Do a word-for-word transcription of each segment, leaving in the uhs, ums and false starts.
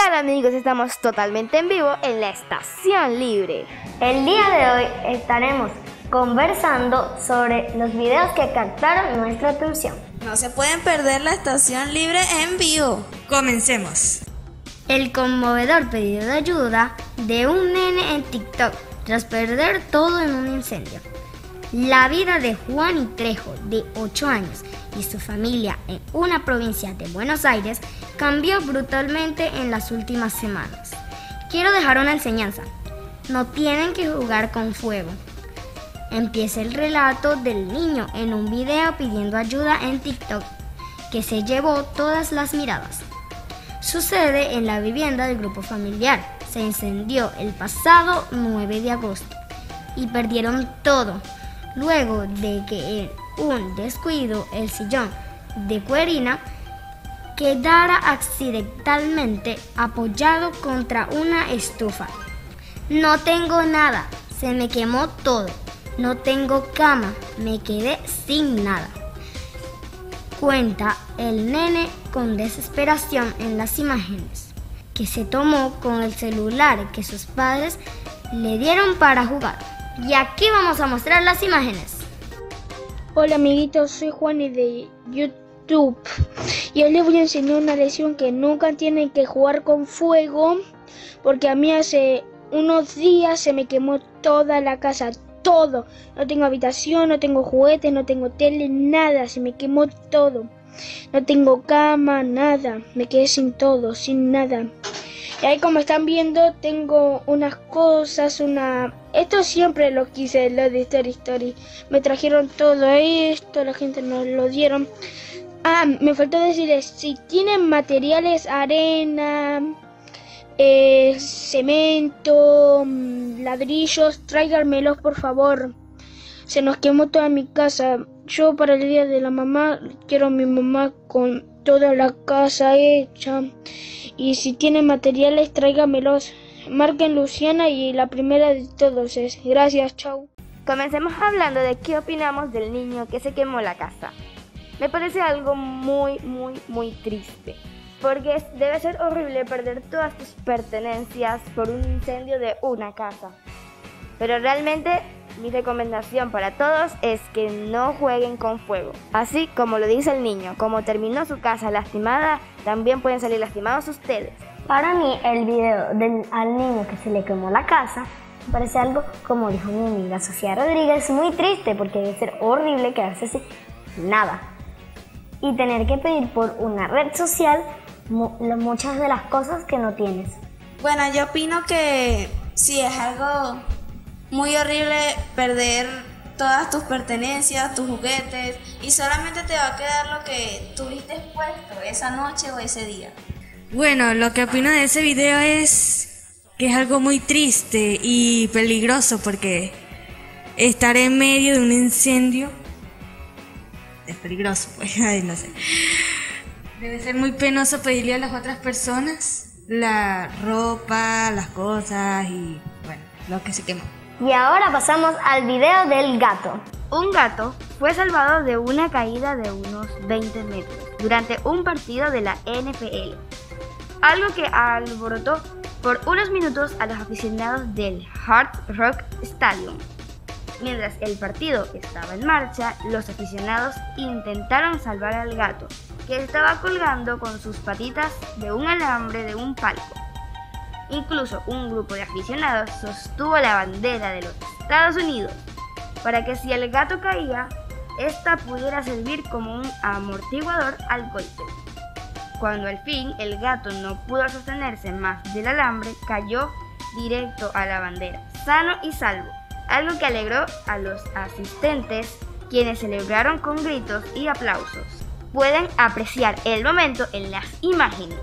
tal, amigos? Estamos totalmente en vivo en la Estación Libre. El día de hoy estaremos conversando sobre los videos que captaron nuestra atención. No se pueden perder la Estación Libre en vivo. Comencemos. El conmovedor pedido de ayuda de un nene en TikTok tras perder todo en un incendio. La vida de Juan y Trejo, de ocho años, y su familia en una provincia de Buenos Aires cambió brutalmente en las últimas semanas. Quiero dejar una enseñanza. No tienen que jugar con fuego. Empieza el relato del niño en un video pidiendo ayuda en TikTok, que se llevó todas las miradas. Sucede en la vivienda del grupo familiar. Se incendió el pasado nueve de agosto y perdieron todo, luego de que en un descuido el sillón de cuerina quedara accidentalmente apoyado contra una estufa. No tengo nada, se me quemó todo. No tengo cama, me quedé sin nada. Cuenta el nene con desesperación en las imágenes que se tomó con el celular que sus padres le dieron para jugar. Y aquí vamos a mostrar las imágenes. Hola amiguitos, soy Juan y de YouTube y hoy les voy a enseñar una lección que nunca tienen que jugar con fuego, porque a mí hace unos días se me quemó toda la casa, todo. No tengo habitación, no tengo juguetes, no tengo tele, nada, se me quemó todo. No tengo cama, nada, me quedé sin todo, sin nada. Y ahí, como están viendo, tengo unas cosas, una... Esto siempre lo quise, lo de Story Story. Me trajeron todo esto, la gente nos lo dieron. Ah, me faltó decirles, si tienen materiales, arena, eh, cemento, ladrillos, tráiganmelos por favor. Se nos quemó toda mi casa. Yo para el día de la mamá quiero a mi mamá con toda la casa hecha. Y si tienen materiales, tráigamelos. Marquen Luciana y la primera de todos es. Gracias, chau. Comencemos hablando de qué opinamos del niño que se quemó la casa. Me parece algo muy, muy, muy triste, porque debe ser horrible perder todas tus pertenencias por un incendio de una casa. Pero realmente mi recomendación para todos es que no jueguen con fuego. Así como lo dice el niño, como terminó su casa lastimada, también pueden salir lastimados ustedes. Para mí, el video del, al niño que se le quemó la casa me parece algo, como dijo mi amiga Sofía Rodríguez, muy triste, porque debe ser horrible quedarse sin nada y tener que pedir por una red social mu muchas de las cosas que no tienes. Bueno, yo opino que sí, es algo muy horrible perder todas tus pertenencias, tus juguetes, y solamente te va a quedar lo que tuviste puesto esa noche o ese día. Bueno, lo que opino de ese video es que es algo muy triste y peligroso, porque estar en medio de un incendio es peligroso, pues, ay, no sé. Debe ser muy penoso pedirle a las otras personas la ropa, las cosas y, bueno, lo que se quemó. Y ahora pasamos al video del gato. Un gato fue salvado de una caída de unos veinte metros durante un partido de la N F L. Algo que alborotó por unos minutos a los aficionados del Hard Rock Stadium. Mientras el partido estaba en marcha, los aficionados intentaron salvar al gato, que estaba colgando con sus patitas de un alambre de un palco. Incluso un grupo de aficionados sostuvo la bandera de los Estados Unidos para que si el gato caía, esta pudiera servir como un amortiguador al golpe. Cuando al fin el gato no pudo sostenerse más del alambre, cayó directo a la bandera, sano y salvo, algo que alegró a los asistentes, quienes celebraron con gritos y aplausos. Pueden apreciar el momento en las imágenes.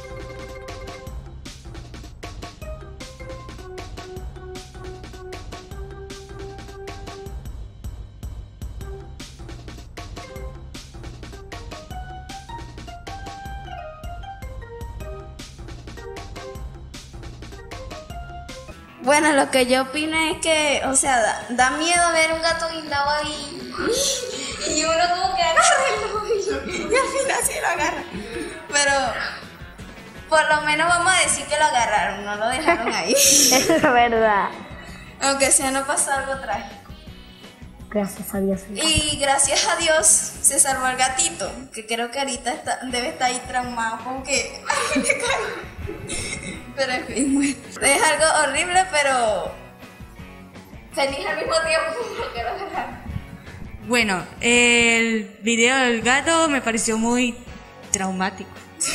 Bueno, lo que yo opino es que, o sea, da, da miedo ver un gato guindado ahí y uno como que agárralo y, y al final sí lo agarra. Pero por lo menos vamos a decir que lo agarraron, no lo dejaron ahí. Eso es verdad. Aunque sea, no pasó algo trágico. Gracias a Dios. Y gracias a Dios se salvó el gatito, que creo que ahorita está, debe estar ahí traumado, como que ¡ay, me caigo! Pero en fin, bueno, es algo horrible, pero feliz al mismo tiempo porque lo agarraron. Bueno, el video del gato me pareció muy traumático.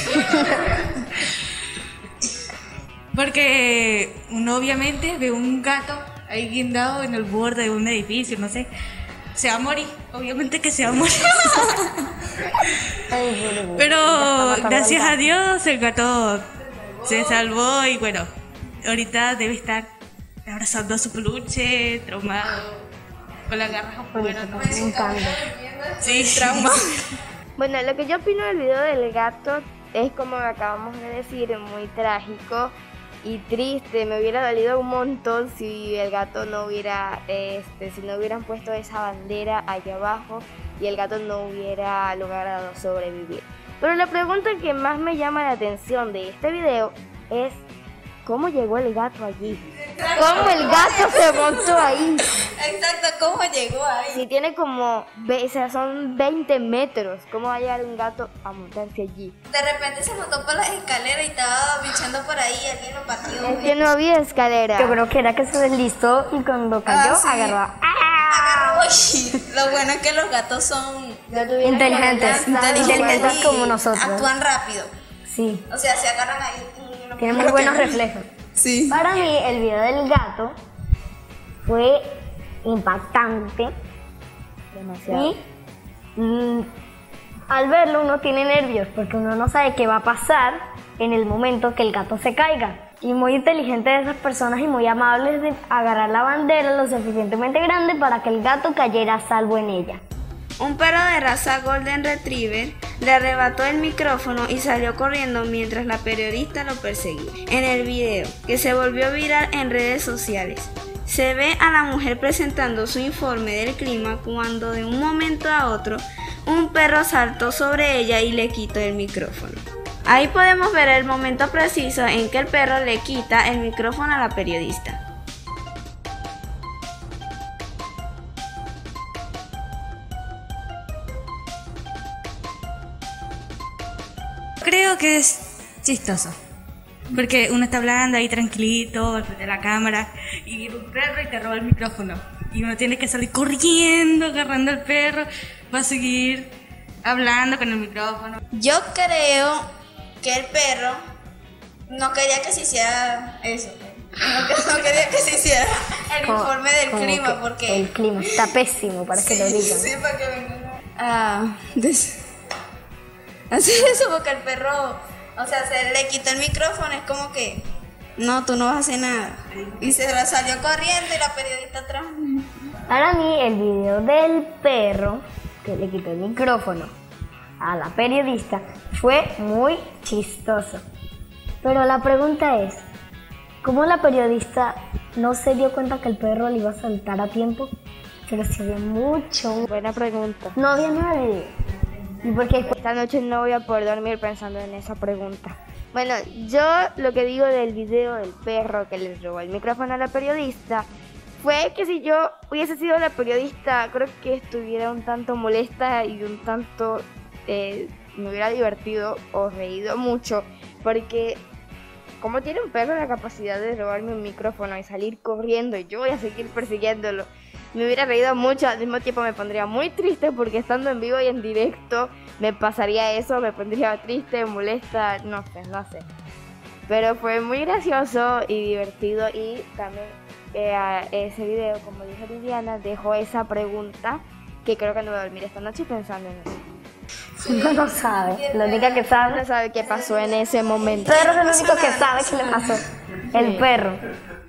Porque uno obviamente ve un gato ahí guindado en el borde de un edificio, no sé, se va a morir, obviamente que se va a morir. Pero gracias a Dios el gato se salvó y bueno, ahorita debe estar abrazando a su peluche, traumado, con la garra afuera. ¿No? Sí, trauma. Bueno, lo que yo opino del video del gato es, como acabamos de decir, muy trágico y triste. Me hubiera dolido un montón si el gato no hubiera, este, si no hubieran puesto esa bandera allá abajo y el gato no hubiera logrado sobrevivir. Pero la pregunta que más me llama la atención de este video es: ¿cómo llegó el gato allí? ¿Cómo el gato se montó ahí? Exacto, ¿cómo llegó ahí? Si tiene como, o sea, son veinte metros, ¿cómo va a llegar un gato a montarse allí? De repente se montó por las escaleras y estaba bichando por ahí, alguien lo pateó. Es que no había escalera. Yo creo que era que se deslizó y cuando cayó Ah, sí. agarró. Agarró. Uy, lo bueno es que los gatos son Inteligentes, inteligentes y como nosotros. actúan rápido. Sí, O sea, se agarran ahí. y lo tienen primero muy buenos que- reflejos. Sí. Para mí el video del gato fue impactante Demasiado. y mm, al verlo uno tiene nervios porque uno no sabe qué va a pasar en el momento que el gato se caiga. Y muy inteligente de esas personas y muy amables de agarrar la bandera lo suficientemente grande para que el gato cayera a salvo en ella. Un perro de raza Golden Retriever le arrebató el micrófono y salió corriendo mientras la periodista lo perseguía. En el video, que se volvió viral en redes sociales, se ve a la mujer presentando su informe del clima cuando de un momento a otro un perro saltó sobre ella y le quitó el micrófono. Ahí podemos ver el momento preciso en que el perro le quita el micrófono a la periodista. Creo que es chistoso. Porque uno está hablando ahí tranquilito, al frente de la cámara, y viene un perro y te roba el micrófono. Y uno tiene que salir corriendo, agarrando al perro, va a seguir hablando con el micrófono. Yo creo que el perro no quería que se hiciera eso. No, que- no quería que se hiciera el Como- informe del como clima, que porque... el clima está pésimo para que lo Sí, digan. sí, para que vengan a des- hacer eso, porque el perro, o sea, se le quitó el micrófono, es como que, no, tú no vas a hacer nada. Y se la salió corriendo y la periodista atrás. Para mí el video del perro que le quitó el micrófono a la periodista fue muy chistoso. Pero la pregunta es, ¿cómo la periodista no se dio cuenta que el perro le iba a saltar a tiempo? Pero se ve mucho. Buena pregunta. No había nadie. ¿Y por qué? Esta noche no voy a poder dormir pensando en esa pregunta. Bueno, yo lo que digo del video del perro que les robó el micrófono a la periodista fue que si yo hubiese sido la periodista, creo que estuviera un tanto molesta y un tanto eh, me hubiera divertido o reído mucho, porque como tiene un perro la capacidad de robarme un micrófono y salir corriendo y yo voy a seguir persiguiéndolo, me hubiera reído mucho. Al mismo tiempo me pondría muy triste porque estando en vivo y en directo me pasaría eso, me pondría triste, molesta, no sé, no sé. Pero fue muy gracioso y divertido, y también eh, a ese video, como dijo Liliana, dejó esa pregunta que creo que no voy a dormir esta noche pensando en eso. Uno no sabe. La única que sabe. No sabe qué pasó en ese momento. El perro es el único que sabe qué le pasó. El perro.